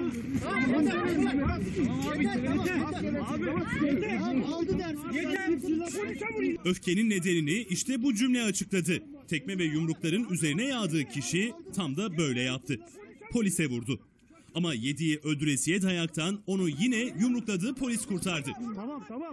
Öfkenin nedenini işte bu cümle açıkladı. Tekme ve yumrukların üzerine yağdığı kişi tam da böyle yaptı. Polise vurdu. Ama yediği öldüresiye dayaktan onu yine yumrukladığı polis kurtardı. Tamam.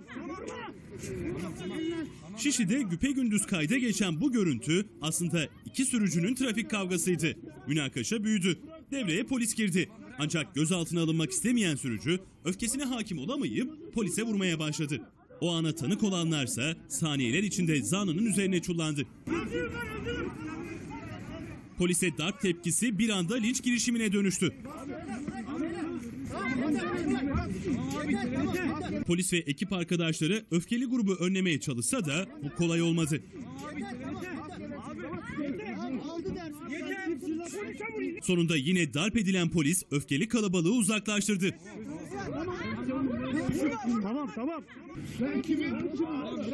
Şişli'de güpegündüz kayda geçen bu görüntü aslında iki sürücünün trafik kavgasıydı. Münakaşa büyüdü. Devreye polis girdi. Ancak gözaltına alınmak istemeyen sürücü öfkesine hakim olamayıp polise vurmaya başladı. O ana tanık olanlarsa saniyeler içinde zanlının üzerine çullandı. Polise darp tepkisi bir anda linç girişimine dönüştü. Polis ve ekip arkadaşları öfkeli grubu önlemeye çalışsa da bu kolay olmadı. Sonunda yine darp edilen polis öfkeli kalabalığı uzaklaştırdı. Tamam. Ben kimim oğlum?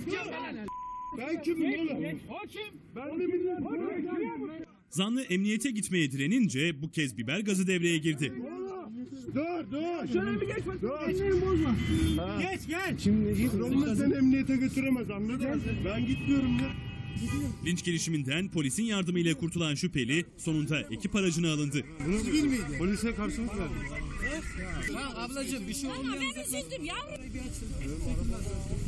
Ben de millet. Zanlı emniyete gitmeye direnince bu kez biber gazı devreye girdi. Dur. Şöyle bir geç bak. Ellerini bozma. Gel. Şimdi sen emniyete götüremez, anladın mı? Ben gitmiyorum ya. Linç girişiminden polisin yardımıyla kurtulan şüpheli sonunda ekip aracına alındı. Bunu sivil miydi? Polise karşılık verdi. Ablacığım bir şey olmuyor. Ben üzüldüm yavrum.